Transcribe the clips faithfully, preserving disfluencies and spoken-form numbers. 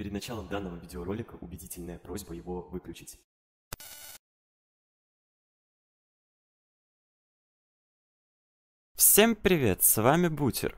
Перед началом данного видеоролика убедительная просьба его выключить. Всем привет, с вами Бутер.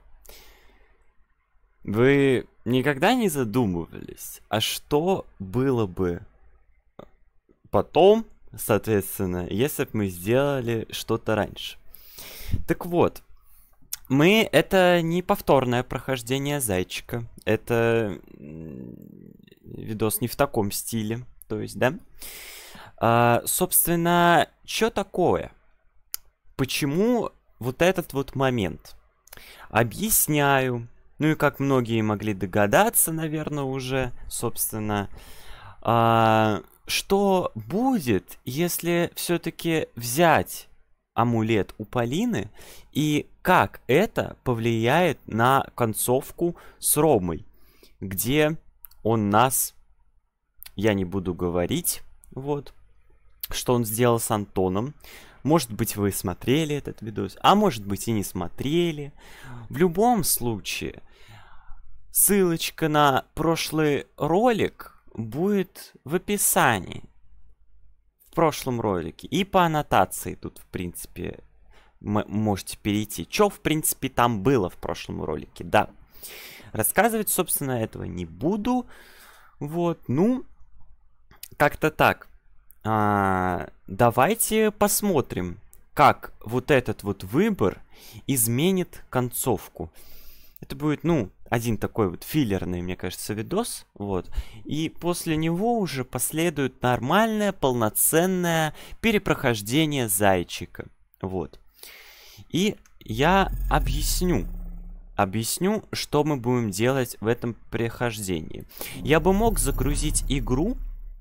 Вы никогда не задумывались, а что было бы потом, соответственно, если бы мы сделали что-то раньше? Так вот, мы это не повторное прохождение Зайчика, это видос не в таком стиле, то есть, да? А, собственно, что такое? Почему вот этот вот момент? Объясняю. Ну и как многие могли догадаться, наверное, уже, собственно, а, что будет, если все-таки взять амулет у Полины, и как это повлияет на концовку с Ромой, где он нас, я не буду говорить, вот, что он сделал с Антоном. Может быть, вы смотрели этот видос, а может быть и не смотрели. В любом случае, ссылочка на прошлый ролик будет в описании. В прошлом ролике. И по аннотации тут, в принципе, можете перейти. Что, в принципе, там было в прошлом ролике, да. Рассказывать, собственно, этого не буду. Вот, ну, как-то так. А, давайте посмотрим, как вот этот вот выбор изменит концовку. Это будет, ну, один такой вот филлерный, мне кажется, видос. Вот. И после него уже последует нормальное, полноценное перепрохождение Зайчика. Вот. И я объясню. Объясню, что мы будем делать в этом прохождении. Я бы мог загрузить игру,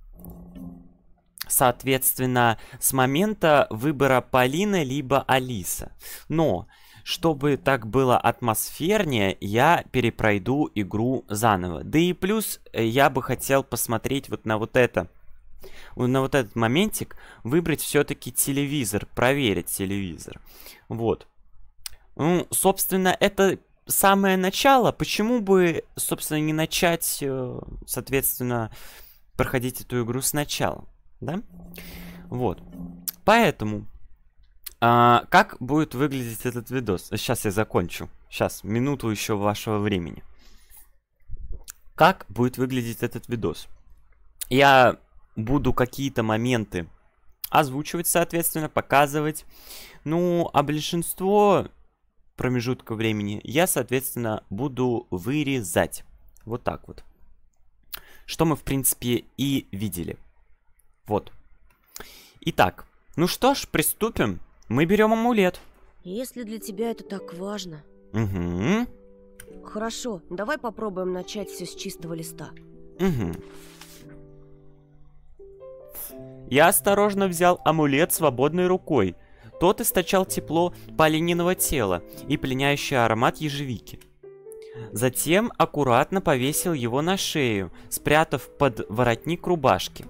соответственно, с момента выбора Полина либо Алиса. Но, чтобы так было атмосфернее, я перепройду игру заново. Да и плюс я бы хотел посмотреть вот на вот это. На вот этот моментик выбрать все-таки телевизор, проверить телевизор. Вот. Ну, собственно, это самое начало. Почему бы, собственно, не начать, соответственно, проходить эту игру сначала? Да? Вот. Поэтому, а, как будет выглядеть этот видос? Сейчас я закончу. Сейчас, минуту еще вашего времени. Как будет выглядеть этот видос? Я буду какие-то моменты озвучивать, соответственно, показывать. Ну, а большинство промежутка времени я, соответственно, буду вырезать. Вот так вот. Что мы, в принципе, и видели. Вот. Итак, ну что ж, приступим. Мы берем амулет. Если для тебя это так важно. Угу. Хорошо, давай попробуем начать все с чистого листа. Угу. Я осторожно взял амулет свободной рукой. Тот источал тепло Полининого тела и пленяющий аромат ежевики. Затем аккуратно повесил его на шею, спрятав под воротник рубашки.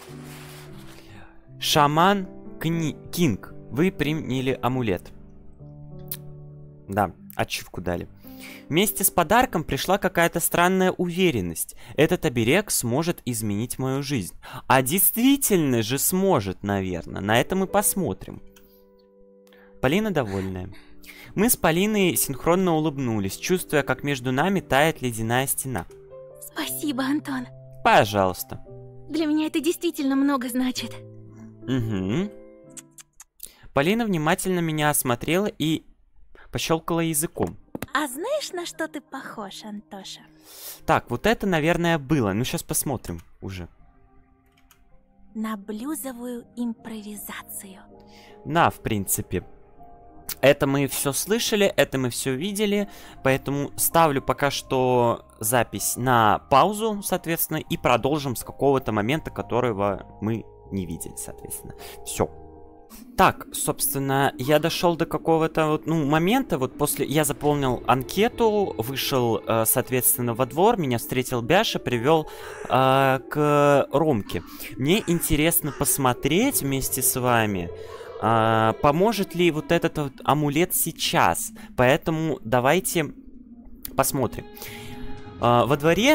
Шаман Кни... Кинг, вы приняли амулет. Да, ачивку дали. Вместе с подарком пришла какая-то странная уверенность. Этот оберег сможет изменить мою жизнь. А действительно же сможет, наверное. На это мы посмотрим. Полина довольная. Мы с Полиной синхронно улыбнулись, чувствуя, как между нами тает ледяная стена. Спасибо, Антон. Пожалуйста. Для меня это действительно много значит. Угу. Полина внимательно меня осмотрела и пощелкала языком. А знаешь, на что ты похож, Антоша? Так, вот это, наверное, было. Ну, сейчас посмотрим уже. На блюзовую импровизацию. На, в принципе. Это мы все слышали, это мы все видели. Поэтому ставлю пока что запись на паузу, соответственно, и продолжим с какого-то момента, которого мы не видели, соответственно. Все. Так, собственно, я дошел до какого-то вот, ну, момента, вот после, я заполнил анкету, вышел, э, соответственно, во двор, меня встретил Бяша, привел э, к Ромке. Мне интересно посмотреть вместе с вами, э, поможет ли вот этот вот амулет сейчас, поэтому давайте посмотрим. Э, во дворе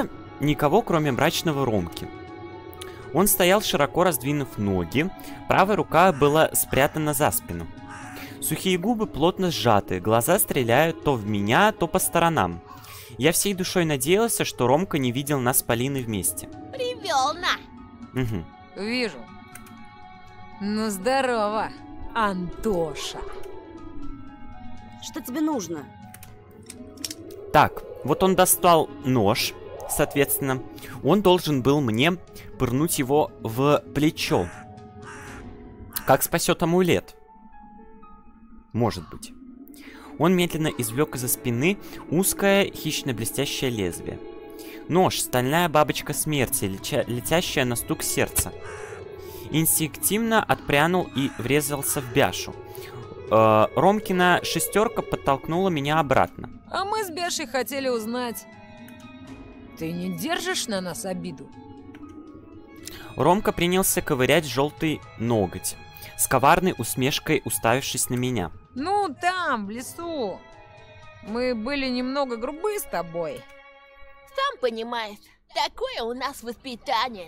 никого, кроме мрачного Ромки. Он стоял, широко раздвинув ноги, правая рука была спрятана за спину. Сухие губы плотно сжаты, глаза стреляют то в меня, то по сторонам. Я всей душой надеялся, что Ромка не видел нас с Полиной вместе. Привел на. Угу. Вижу. Ну, здорово, Антоша. Что тебе нужно? Так, вот он достал нож, соответственно. Он должен был мне пырнуть его в плечо. Как спасет амулет? Может быть. Он медленно извлек из-за спины узкое хищно-блестящее лезвие. Нож, стальная бабочка смерти, летя летящая на стук сердца. Инстинктивно отпрянул и врезался в Бяшу. Э, Ромкина шестерка подтолкнула меня обратно. А мы с Бяшей хотели узнать, ты не держишь на нас обиду? Ромка принялся ковырять желтый ноготь, с коварной усмешкой уставившись на меня. Ну, там, в лесу. Мы были немного грубы с тобой. Сам понимаешь, такое у нас воспитание.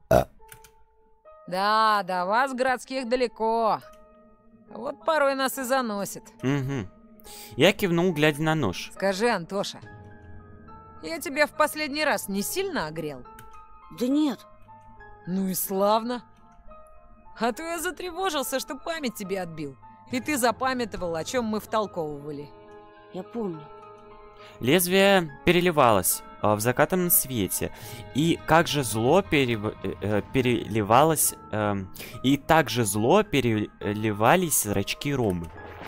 Да, до вас, городских, далеко. Вот порой нас и заносит. Угу. Я кивнул, глядя на нож. Скажи, Антоша, я тебя в последний раз не сильно огрел? Да нет. Ну и славно. А то я затревожился, что память тебе отбил. И ты запамятовал, о чем мы втолковывали. Я помню. Лезвие переливалось э, в закатном свете. И как же зло перев... э, переливалось... Э, и так же зло переливались зрачки Ромы.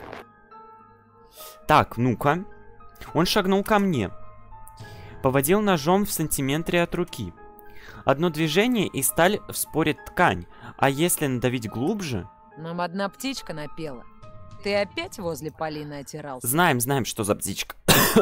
Так, ну-ка. Он шагнул ко мне. Поводил ножом в сантиметре от руки. Одно движение, и сталь вспорит ткань. А если надавить глубже... Нам одна птичка напела. Ты опять возле Полины отирался? Знаем, знаем, что за птичка.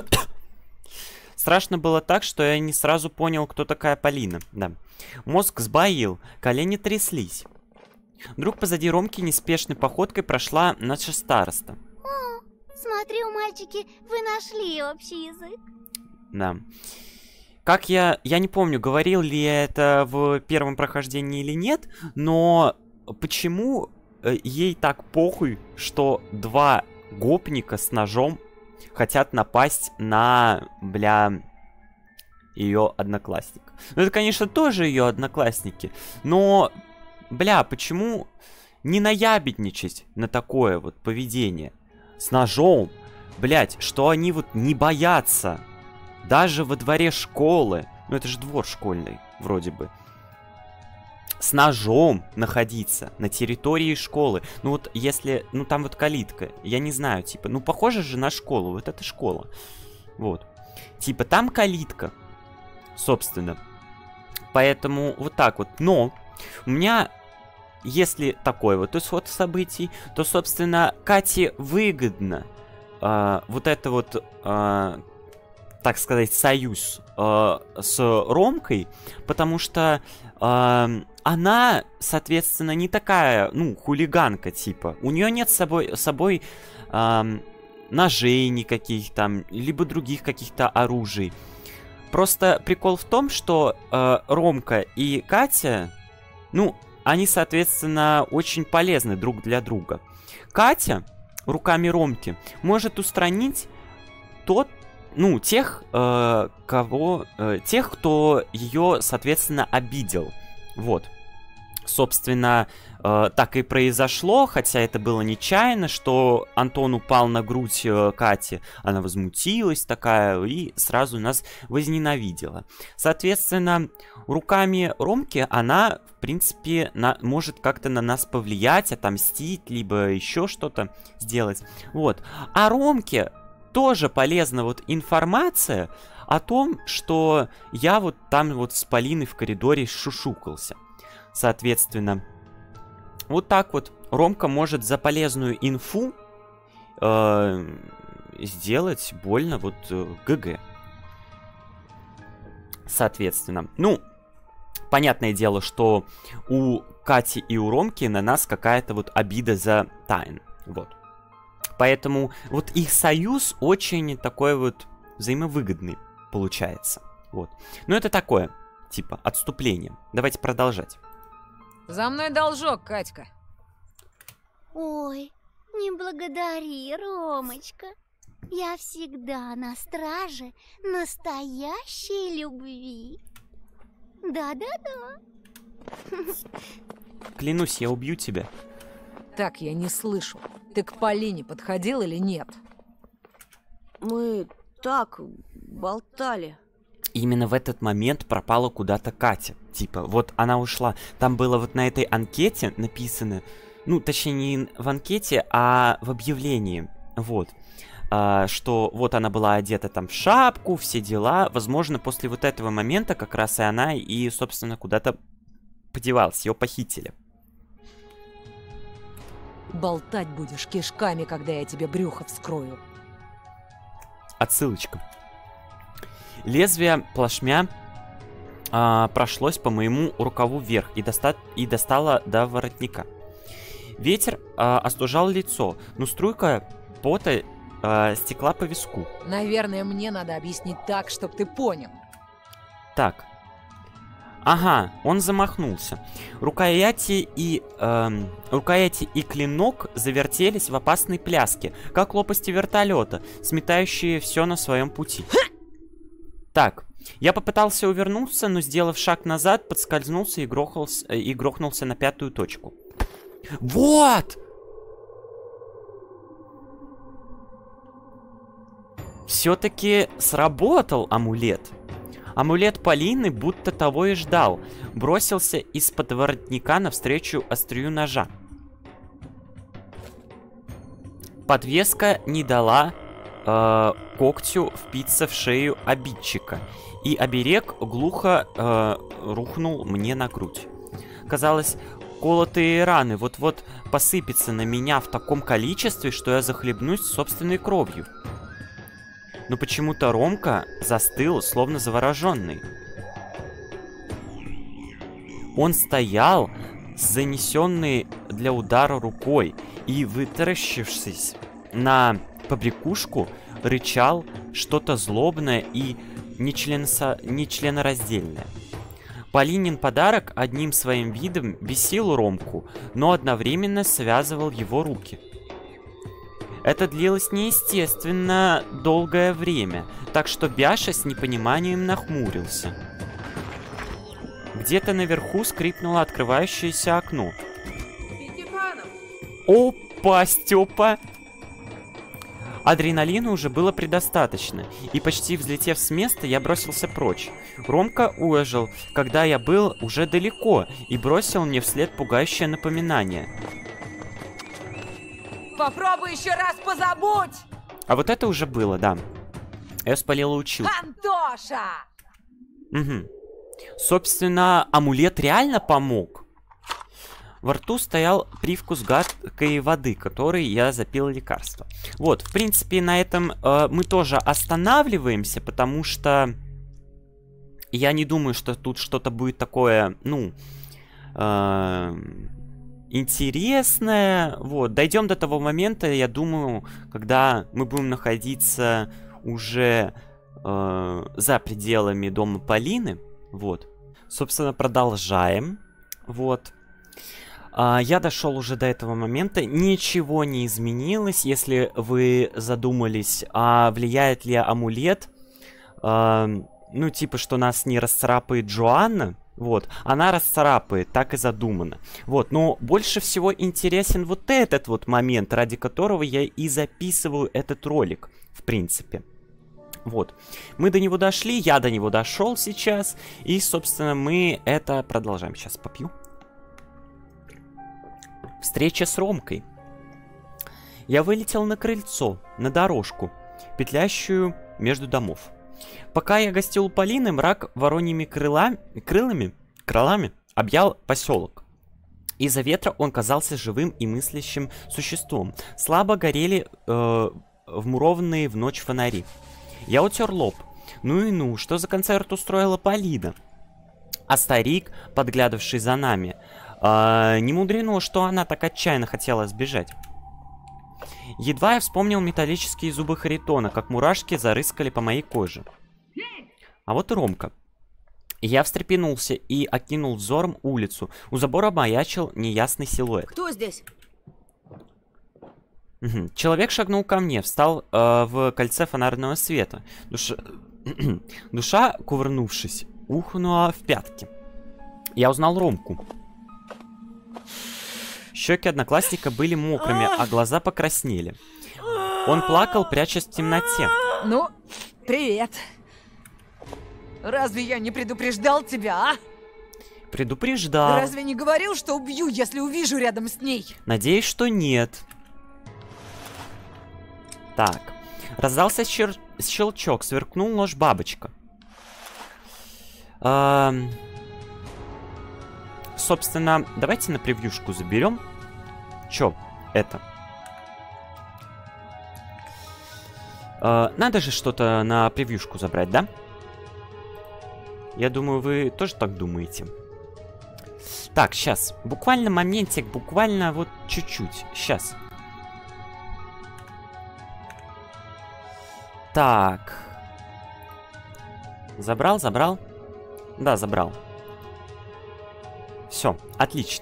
Страшно было так, что я не сразу понял, кто такая Полина. Да. Мозг сбоил, колени тряслись. Вдруг позади Ромки неспешной походкой прошла наша староста. О, смотрю, мальчики, вы нашли общий язык. Да. Как я... Я не помню, говорил ли я это в первом прохождении или нет, но почему э, ей так похуй, что два гопника с ножом хотят напасть на, бля, ее одноклассника? Ну, это, конечно, тоже ее одноклассники, но, бля, почему не наябедничать на такое вот поведение? С ножом, блять, что они вот не боятся. Даже во дворе школы, ну это же двор школьный, вроде бы, с ножом находиться на территории школы. Ну вот если, ну там вот калитка, я не знаю, типа, ну похоже же на школу, вот это школа. Вот. Типа там калитка, собственно. Поэтому вот так вот. Но у меня, если такой вот исход событий, то, собственно, Кате выгодно э, вот это вот... Э, так сказать, союз э, с Ромкой, потому что э, она, соответственно, не такая, ну, хулиганка, типа. У нее нет с собой, с собой э, ножей никаких там, либо других каких-то оружий. Просто прикол в том, что э, Ромка и Катя, ну, они, соответственно, очень полезны друг для друга. Катя руками Ромки может устранить тот, ну, тех, э, кого, э, тех, кто ее, соответственно, обидел. Вот. Собственно, э, так и произошло, хотя это было нечаянно, что Антон упал на грудь э, Кати. Она возмутилась такая и сразу нас возненавидела. Соответственно, руками Ромки она, в принципе, на, может как-то на нас повлиять, отомстить, либо еще что-то сделать. Вот. А Ромке тоже полезна вот информация о том, что я вот там вот с Полиной в коридоре шушукался. Соответственно, вот так вот Ромка может за полезную инфу э, сделать больно вот э, ГГ. Соответственно, ну, понятное дело, что у Кати и у Ромки на нас какая-то вот обида за Тайн. Вот. Поэтому вот их союз очень такой вот взаимовыгодный получается. Вот. Ну, это такое, типа, отступление. Давайте продолжать. За мной должок, Катька. Ой, не благодари, Ромочка. Я всегда на страже настоящей любви. Да-да-да. Клянусь, я убью тебя. Так, я не слышу. Ты к Полине подходил или нет? Мы так болтали. Именно в этот момент пропала куда-то Катя. Типа, вот она ушла. Там было вот на этой анкете написано, ну, точнее, не в анкете, а в объявлении. Вот. А, что вот она была одета там в шапку, все дела. Возможно, после вот этого момента как раз и она и, собственно, куда-то подевалась. Ее похитили. Болтать будешь кишками, когда я тебе брюхо вскрою. Отсылочка. Лезвие плашмя а, прошлось по моему рукаву вверх и, доста и достало до воротника. Ветер а, остужал лицо, но струйка пота а, стекла по виску. Наверное, мне надо объяснить так, чтобы ты понял. Так. Ага, он замахнулся. Рукояти и, эм, рукояти и клинок завертелись в опасной пляске, как лопасти вертолета, сметающие все на своем пути. Так, я попытался увернуться, но, сделав шаг назад, подскользнулся и грохнулся, и грохнулся на пятую точку. Вот! Все-таки сработал амулет. Амулет Полины будто того и ждал. Бросился из-под воротника навстречу острию ножа. Подвеска не дала э, когтю впиться в шею обидчика. И оберег глухо э, рухнул мне на грудь. Казалось, колотые раны вот-вот посыпятся на меня в таком количестве, что я захлебнусь собственной кровью. Но почему-то Ромка застыл, словно завороженный. Он стоял с занесенной для удара рукой и, вытаращившись на побрякушку, рычал что-то злобное и нечленосо... нечленораздельное. Полинин подарок одним своим видом бесил Ромку, но одновременно связывал его руки. Это длилось неестественно долгое время, так что Бяша с непониманием нахмурился. Где-то наверху скрипнуло открывающееся окно. Опа, Степа! Адреналина уже было предостаточно, и почти взлетев с места, я бросился прочь. Ромка ожил, когда я был уже далеко, и бросил мне вслед пугающее напоминание. Попробуй еще раз позабудь! А вот это уже было, да. Я спалила училку. Антоша! Угу. Собственно, амулет реально помог. Во рту стоял привкус гадкой воды, которой я запил лекарство. Вот, в принципе, на этом э, мы тоже останавливаемся, потому что я не думаю, что тут что-то будет такое, ну, э, интересное. Вот, дойдем до того момента, я думаю, когда мы будем находиться уже э, за пределами дома Полины. Вот, собственно, продолжаем. Вот. Я дошел уже до этого момента, ничего не изменилось. Если вы задумались, а влияет ли амулет, э, ну, типа, что нас не расцарапает Джоанна, вот, она расцарапает, так и задумано. Вот, но больше всего интересен вот этот вот момент, ради которого я и записываю этот ролик, в принципе. Вот, мы до него дошли, я до него дошел сейчас, и, собственно, мы это продолжаем. Сейчас попью. Встреча с Ромкой. Я вылетел на крыльцо, на дорожку, петлящую между домов. Пока я гостил у Полины, мрак вороньими крыла... крылами, крылами объял поселок. Из-за ветра он казался живым и мыслящим существом. Слабо горели э, вмурованные в ночь фонари. Я утер лоб. Ну и ну, что за концерт устроила Полина? А старик, подглядывавший за нами... А, не мудрено, что она так отчаянно хотела сбежать. Едва я вспомнил металлические зубы Харитона, как мурашки зарыскали по моей коже. А вот и Ромка. Я встрепенулся и окинул взором улицу. У забора маячил неясный силуэт. Кто здесь? Угу. Человек шагнул ко мне, встал э, в кольце фонарного света. Душа... Душа, кувырнувшись, ухнула в пятки. Я узнал Ромку. Щеки одноклассника были мокрыми, а глаза покраснели. Он плакал, прячась в темноте. Ну, привет. Разве я не предупреждал тебя, а? Предупреждал. Разве не говорил, что убью, если увижу рядом с ней? Надеюсь, что нет. Так. Раздался щер... щелчок, сверкнул нож-бабочка. Эм... Собственно, давайте на превьюшку заберем. Чё это? Э, надо же что-то на превьюшку забрать, да? Я думаю, вы тоже так думаете. Так, сейчас. Буквально моментик, буквально вот чуть-чуть. Сейчас. Так. Забрал, забрал? Да, забрал. Все, отлично.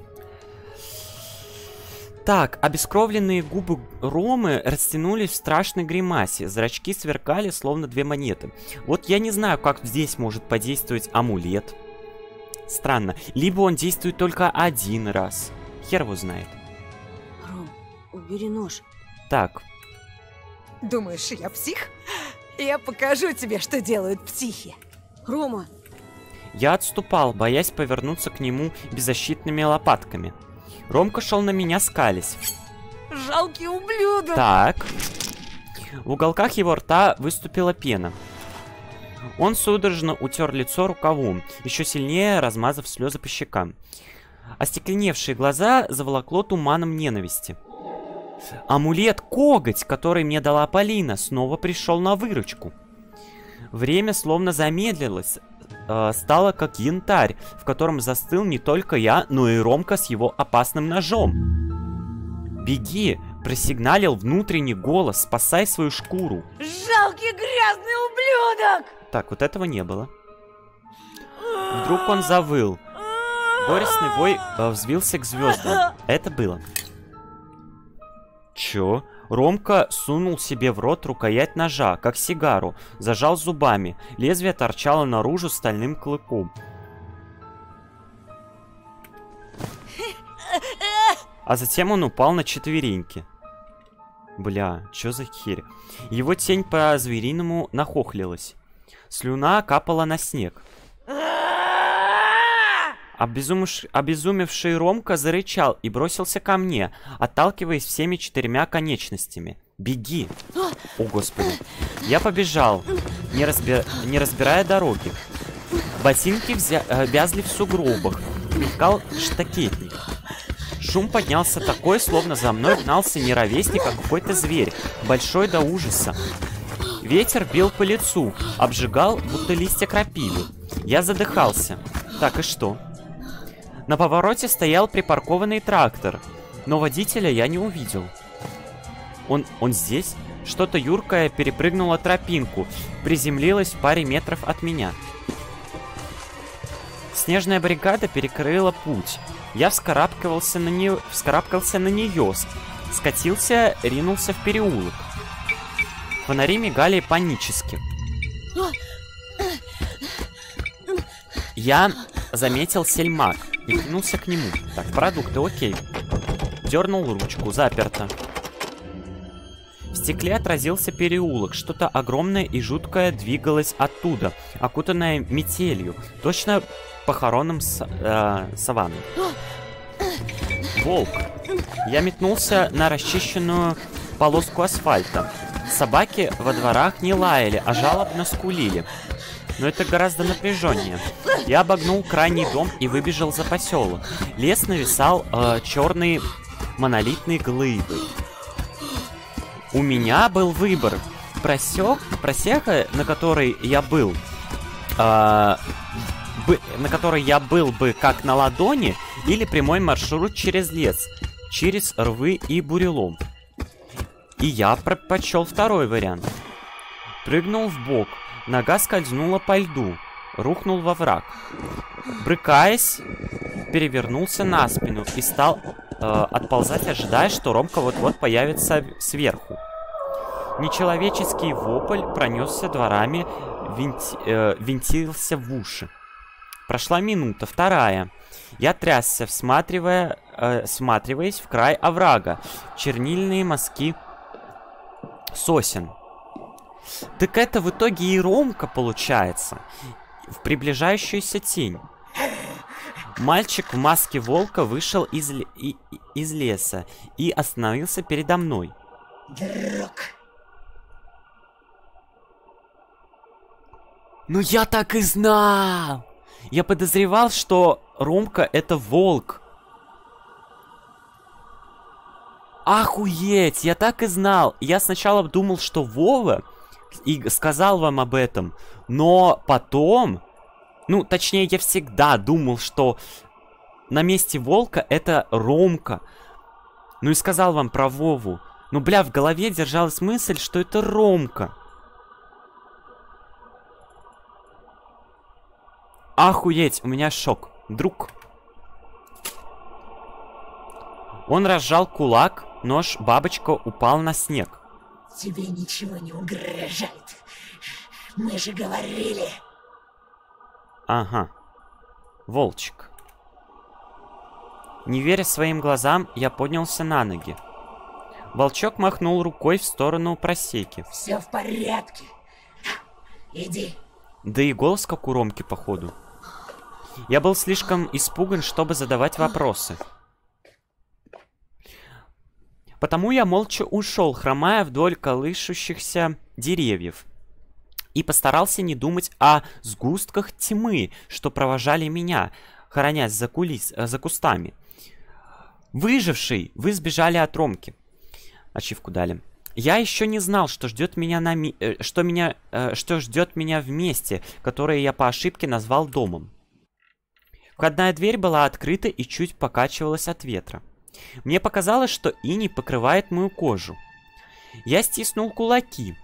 Так, обескровленные губы Ромы растянулись в страшной гримасе. Зрачки сверкали, словно две монеты. Вот я не знаю, как здесь может подействовать амулет. Странно. Либо он действует только один раз. Хер его знает. Ром, убери нож. Так. Думаешь, я псих? Я покажу тебе, что делают психи. Рома! Я отступал, боясь повернуться к нему беззащитными лопатками. Ромка шел на меня, скались. Жалкий ублюдок! Так. В уголках его рта выступила пена. Он судорожно утер лицо рукавом, еще сильнее размазав слезы по щекам. Остекленевшие глаза заволокло туманом ненависти. Амулет-коготь, который мне дала Полина, снова пришел на выручку. Время словно замедлилось, э, стало как янтарь, в котором застыл не только я, но и Ромка с его опасным ножом. «Беги!» — просигналил внутренний голос, спасай свою шкуру. Жалкий грязный ублюдок! Так, вот этого не было. Вдруг он завыл. Горестный вой э, взвился к звездам. Это было. Чё? Ромка сунул себе в рот рукоять ножа, как сигару, зажал зубами. Лезвие торчало наружу стальным клыком. А затем он упал на четвереньки. Бля, чё за херь? Его тень по-звериному нахохлилась. Слюна капала на снег. Обезумевший, обезумевший Ромка зарычал и бросился ко мне, отталкиваясь всеми четырьмя конечностями. «Беги!» О, господи. Я побежал, не, разби... не разбирая дороги. Ботинки взя... вязли в сугробах. Мелькал штакетник. Шум поднялся такой, словно за мной гнался не ровесник, а какой-то зверь, большой до ужаса. Ветер бил по лицу, обжигал, будто листья крапивы. Я задыхался. Так и что? На повороте стоял припаркованный трактор, но водителя я не увидел. Он, он здесь? Что-то юркое перепрыгнуло тропинку, приземлилось в паре метров от меня. Снежная бригада перекрыла путь. Я вскарабкивался на нее, вскарабкался на нее, скатился, ринулся в переулок. Фонари мигали панически. Я заметил сельмак и кинулся к нему. Так, продукты, окей. Дернул ручку, заперто. В стекле отразился переулок. Что-то огромное и жуткое двигалось оттуда, окутанное метелью, точно похоронным с, э, саванной. Волк. Я метнулся на расчищенную полоску асфальта. Собаки во дворах не лаяли, а жалобно скулили. Но это гораздо напряженнее. Я обогнул крайний дом и выбежал за поселок. Лес нависал э, черной монолитной глыбой. У меня был выбор. Просек, просека, на которой я был, э, бы, на которой я был бы как на ладони, или прямой маршрут через лес, через рвы и бурелом. И я предпочел второй вариант. Прыгнул в бок. Нога скользнула по льду, рухнул во враг. Брыкаясь, перевернулся на спину и стал э, отползать, ожидая, что Ромка вот-вот появится сверху. Нечеловеческий вопль пронесся дворами, винти, э, винтился в уши. Прошла минута, вторая. Я трясся, всматривая, э, всматриваясь в край оврага, чернильные мазки сосен. Так это в итоге и Ромка получается, в приближающуюся тень. Мальчик в маске волка вышел из, и, из леса и остановился передо мной. Друг. Ну я так и знал! Я подозревал, что Ромка это волк. Охуеть, я так и знал. Я сначала думал, что Вова, и сказал вам об этом, но потом, ну, точнее, я всегда думал, что на месте волка это Ромка. Ну и сказал вам про Вову. Ну, бля, в голове держалась мысль, что это Ромка. Охуеть, у меня шок. Друг. Он разжал кулак, нож-бабочка упал на снег. Тебе ничего не угрожает. Мы же говорили. Ага. Волчик. Не веря своим глазам, я поднялся на ноги. Волчок махнул рукой в сторону просеки. Все в порядке. Иди. Да и голос как у Ромки, походу. Я был слишком испуган, чтобы задавать вопросы. Потому я молча ушел, хромая вдоль колышущихся деревьев. И постарался не думать о сгустках тьмы, что провожали меня, хоронясь за, кулис, за кустами. Выживший, вы сбежали от Ромки. Ачивку дали. Я еще не знал, что ждет меня на ми... что меня, что ждет меня в месте, которое я по ошибке назвал домом. Входная дверь была открыта и чуть покачивалась от ветра. Мне показалось, что иней покрывает мою кожу. Я стиснул кулаки.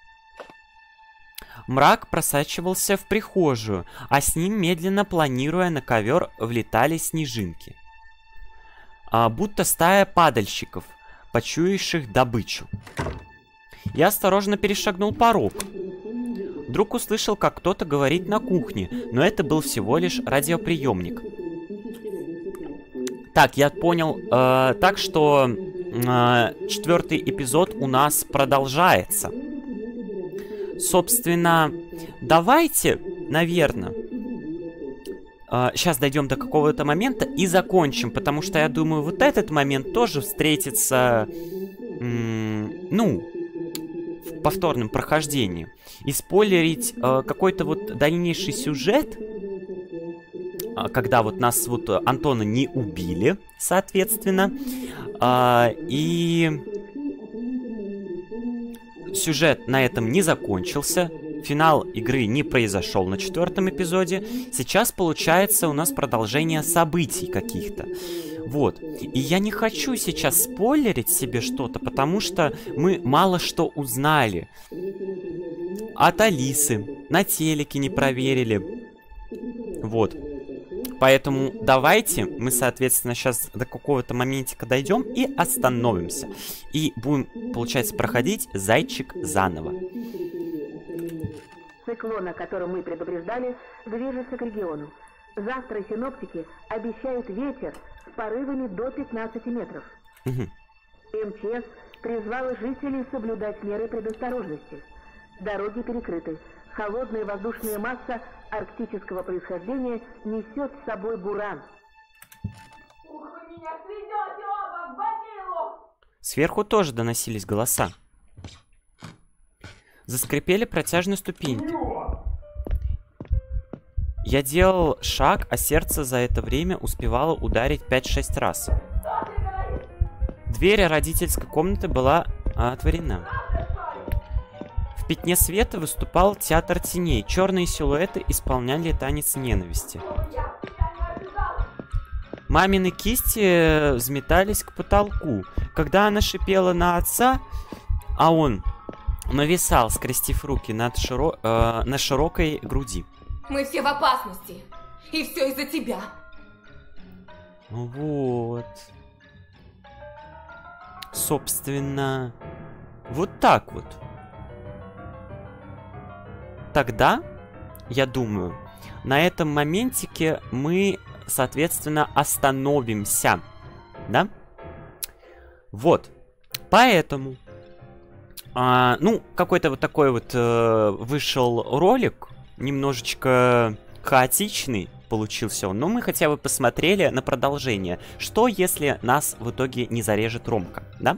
Мрак просачивался в прихожую, а с ним, медленно планируя на ковер, влетали снежинки. А, будто стая падальщиков, почуявших добычу. Я осторожно перешагнул порог. Вдруг услышал, как кто-то говорит на кухне, но это был всего лишь радиоприемник. Так, я понял, э, так что э, четвертый эпизод у нас продолжается. Собственно, давайте, наверное, э, сейчас дойдем до какого-то момента и закончим, потому что я думаю, вот этот момент тоже встретится, э, ну, в повторном прохождении. И спойлерить э, какой-то вот дальнейший сюжет, э, когда вот нас вот Антона не убили, соответственно, э, и сюжет на этом не закончился, финал игры не произошел на четвертом эпизоде, сейчас получается у нас продолжение событий каких-то. Вот. И я не хочу сейчас спойлерить себе что-то, потому что мы мало что узнали. От Алисы. На телеке не проверили. Вот. Поэтому давайте мы, соответственно, сейчас до какого-то моментика дойдем и остановимся. И будем, получается, проходить зайчик заново. Циклон, о котором мы предупреждали, движется к региону. Завтра синоптики обещают ветер с порывами до пятнадцати метров. Угу. МЧС призвала жителей соблюдать меры предосторожности. Дороги перекрыты. Холодная воздушная масса арктического происхождения несет с собой буран. Сверху тоже доносились голоса. Заскрипели протяжные ступеньки. Я делал шаг, а сердце за это время успевало ударить пять-шесть раз. Дверь родительской комнаты была отворена. В пятне света выступал театр теней. Черные силуэты исполняли танец ненависти. Мамины кисти взметались к потолку. Когда она шипела на отца, а он нависал, скрестив руки над широ... э, на широкой груди. Мы все в опасности. И все из-за тебя. Вот. Собственно, вот так вот. Тогда, я думаю, на этом моментике мы, соответственно, остановимся. Да? Вот. Поэтому, а, ну, какой-то вот такой вот э, вышел ролик, немножечко хаотичный получился он, но мы хотя бы посмотрели на продолжение. Что, если нас в итоге не зарежет Ромка, да?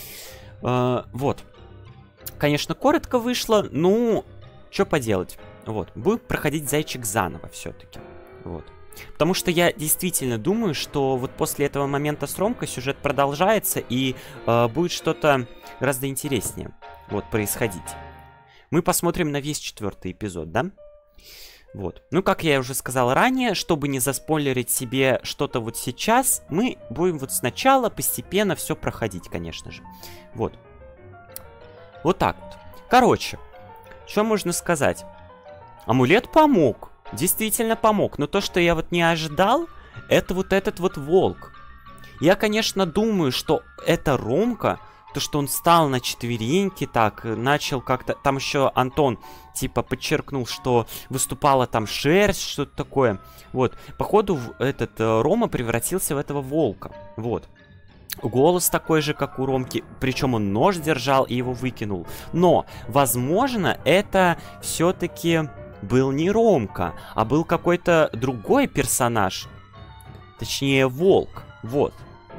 Э, вот. Конечно, коротко вышло, ну, что поделать. Вот, будем проходить зайчик заново все-таки. Вот. Потому что я действительно думаю, что вот после этого момента с Ромкой сюжет продолжается и э, будет что-то гораздо интереснее вот происходить. Мы посмотрим на весь четвертый эпизод, да? Вот. Ну, как я уже сказал ранее, чтобы не заспойлерить себе что-то вот сейчас, мы будем вот сначала постепенно все проходить, конечно же. Вот. Вот так вот. Короче, что можно сказать? Амулет помог. Действительно помог. Но то, что я вот не ожидал, это вот этот вот волк. Я, конечно, думаю, что это Ромка. То, что он встал на четвереньки, так, начал как-то... Там еще Антон, типа, подчеркнул, что выступала там шерсть, что-то такое. Вот. Походу, этот э, Рома превратился в этого волка. Вот. Голос такой же, как у Ромки. Причем он нож держал и его выкинул. Но, возможно, это все-таки был не Ромка, а был какой-то другой персонаж. Точнее, волк. Вот.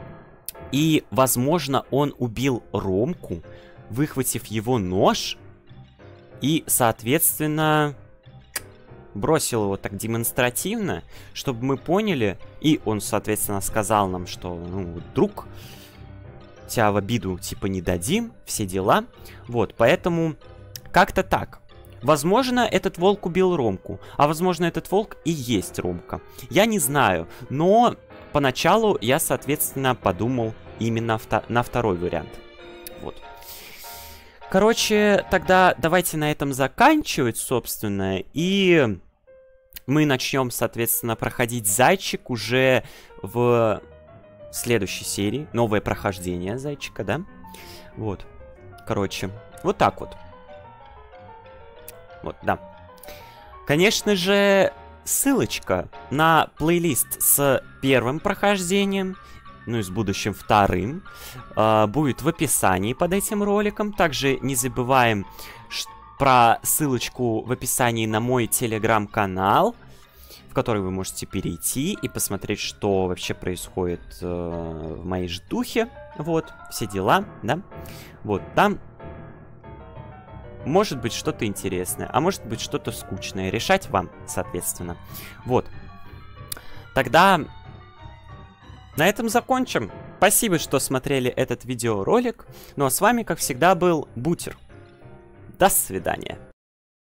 И, возможно, он убил Ромку, выхватив его нож, и, соответственно, бросил его так демонстративно, чтобы мы поняли, и он, соответственно, сказал нам, что, ну, друг, тебя в обиду, типа, не дадим, все дела. Вот, поэтому как-то так. Возможно, этот волк убил Ромку, а возможно, этот волк и есть Ромка. Я не знаю, но... Поначалу я, соответственно, подумал именно на второй вариант. Вот. Короче, тогда давайте на этом заканчивать, собственно. И мы начнем, соответственно, проходить зайчик уже в следующей серии. Новое прохождение зайчика, да? Вот. Короче, вот так вот. Вот, да. Конечно же... Ссылочка на плейлист с первым прохождением, ну и с будущим вторым, э, будет в описании под этим роликом. Также не забываем про ссылочку в описании на мой телеграм-канал, в который вы можете перейти и посмотреть, что вообще происходит э, в моей ждухе. Вот, все дела, да. Вот, там... Может быть что-то интересное, а может быть что-то скучное. Решать вам, соответственно. Вот. Тогда на этом закончим. Спасибо, что смотрели этот видеоролик. Ну а с вами, как всегда, был Бутер. До свидания.